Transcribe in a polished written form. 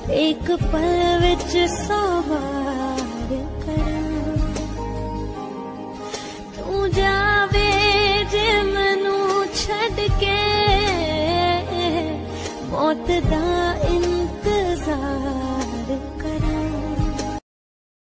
एक पल विच सौ वार करां। तू जावे जे मैनू छड़ के, मौत दा इंतजार